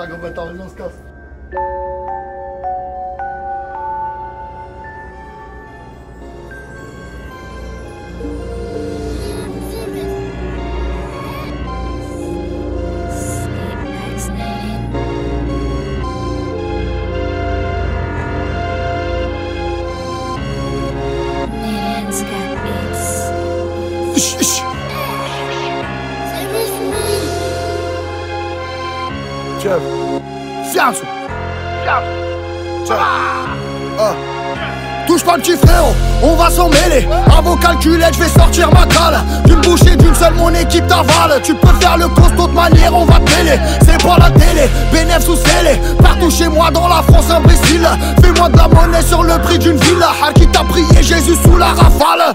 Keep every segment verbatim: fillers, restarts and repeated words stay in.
derrière, gros bâtard, on se casse. Chef, viens, viens, ah. Touche pas le petit frérot, on va s'en mêler. À vos calculettes, je vais sortir ma cale. D'une bouche et d'une seule, mon équipe t'avale. Tu peux faire le costaud de manière, on va te mêler. C'est pas la télé, bénéf sous scellé. Partout chez moi dans la France, imbécile. Fais-moi de la monnaie sur le prix d'une villa. Qui t'a prié Jésus sous la rafale.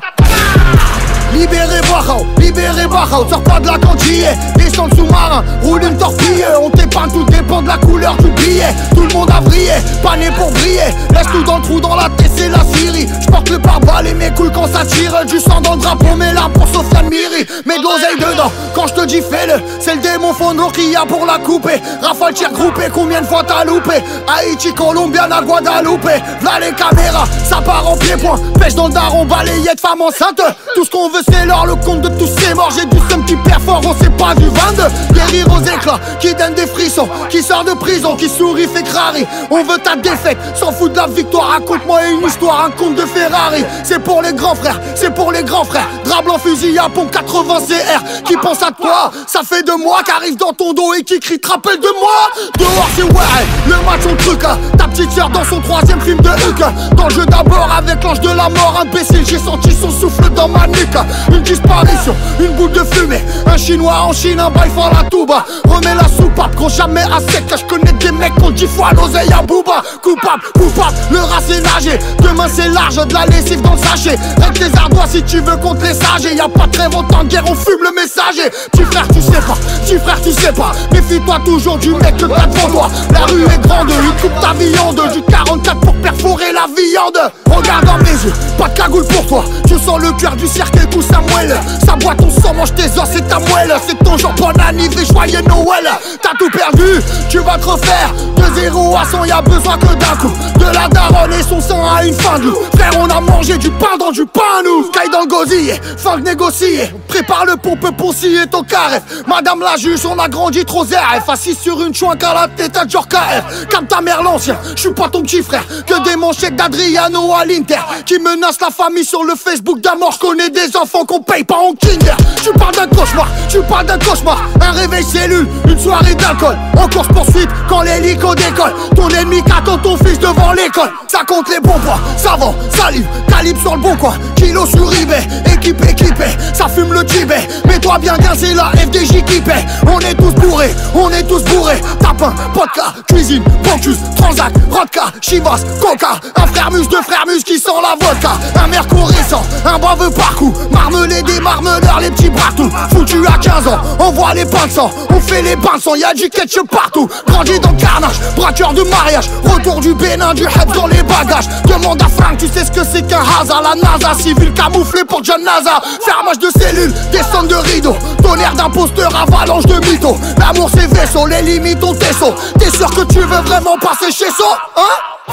Libérez Bahao, libérez Bahao, sors pas de la cantille. Descends le sous-marin, roule une torpille. On t'épargne, tout dépend de la couleur du billet. Tout le monde a brillé, pas né pour briller. Laisse tout dans le trou, dans la tête, c'est la Syrie. J'porte le pare-balles et mes couilles quand ça tire. Du sang dans le drapeau, mais là pour Sofiane Miri. Mets de l'oseille dedans, quand je te dis fais-le. C'est le démon Fondo qui a pour la couper. Rafale tir groupé, combien de fois t'as loupé? Haïti, Colombiana, Guadalupe. V'là les caméras, ça part en pied-point. Pêche dans le daron, balayette, femme enceinte. Tout ce qu'on veut c'est l'or, le compte de tous ces morts. J'ai du seum qui perd fort, on sait pas du vingt-deux. Guérir aux éclats, qui donne des frissons. Qui sort de prison, qui sourit, fait crari. On veut ta défaite, s'en fout de la victoire. Raconte-moi une histoire, un conte de Ferrari. C'est pour les grands frères, c'est pour les grands frères. Drap blanc, fusil à pompe quatre-vingts C R. Qui pense à toi, ça fait de moi. Qu'arrive dans ton dos et qui crie, te rappelle de moi. Dehors c'est ouais, le match on truc. Ta petite sœur dans son troisième film de Huck. Dans le jeu d'abord avec l'ange de la mort. Imbécile, j'ai senti son souffle dans ma nuque. Une disparition, une boule de fumée. Un chinois en Chine, un bail fort la touba. Remets la soupape, gros jamais à sec. Je connais des mecs qu'on dix fois l'oseille à Booba. Coupable, coupable, le rat c'est nagé. Demain c'est large, de la lessive dans le sachet. Règle tes ardois si tu veux contre les sages. Y'a pas de trêve en temps de guerre, on fume le messager. Petit frère tu sais pas, petit frère tu sais pas. Méfie-toi toujours du mec que t'as devant toi. La rue est grande, il coupe ta viande. Du quarante-quatre pour perforer la viande. Regarde dans mes yeux, pas de cagoule pour toi. Tu sens le cœur du cercle, tout ça moelle. Ça boit ton sang, mange tes os, c'est ta moelle. C'est ton genre, bon anniversaire, joyeux Noël. T'as tout perdu, tu vas te refaire. De zéro à cent, y'a besoin que d'un coup. De la daronne et son sang à une fin de loup. Frère, on a mangé du pain dans du pain, nous. Caille dans le gosier, fin de négocier. Prépare le pompe pour scier ton carré. Madame la juge, on a grandi trop zéref. Assis sur une chouinque à la tête à Djor K F. Comme ta mère l'ancien, j'suis pas ton petit frère. Que des manchettes d'Adriano à l'Inter. Qui menacent la famille sur le Facebook d'amour. J'connais des enfants qu'on paye pas en Kinder. Tu parles d'un cauchemar, tu parles d'un cauchemar. Un réveil cellule, une soirée d'alcool. En course poursuite quand l'hélico décolle. Ton ennemi qu'attend ton fils devant l'école. Ça compte les bons points, savant, salive, calibre sur le bon coin. Kilo sur eBay, équipé, équipé. Ça fume le Tibet, mets-toi bien bien c'est la F D J qui paie. On est tous bourrés, on est tous bourrés. Tapin, vodka, cuisine, Bocuse, Transac, Rodka, Chivas, Coca. Un frère mus, deux frères mus qui sent la vodka. Un mercure récent, un baveux parcours. Marmelé des marmeleurs, les petits bratous. Foutu à quinze ans, on voit les pains de sang. On fait les bains de sang, y'a du ketchup partout. Grandi dans le carnage, braqueur de mariage. Retour du Bénin, du head dans les bagages. Demande à Franck, tu sais ce que c'est qu'un hasard. La NASA, civil camouflé pour John NASA. Fermage de cellules, descente de rideaux. Tonnerre d'imposteur, avalanche de mythos. L'amour c'est vaisseau, les limites ont tes sauts. T'es sûr que tu veux vraiment passer chez So, hein?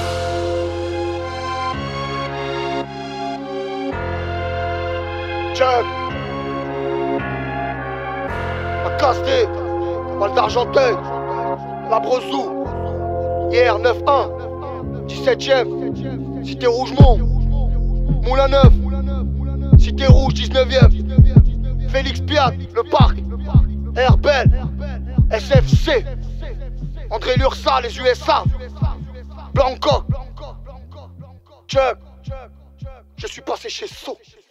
Chuck, la Casté, Val d'Argenteuil, la Brezou, hier neuf un, dix-septième, Cité Rougemont, Moulin Neuf, Cité Rouge dix-neuvième, Félix Piat, le Parc, Herbel, S F C, André Lursa, les U S A, Blanco, Chuck, je suis passé chez So.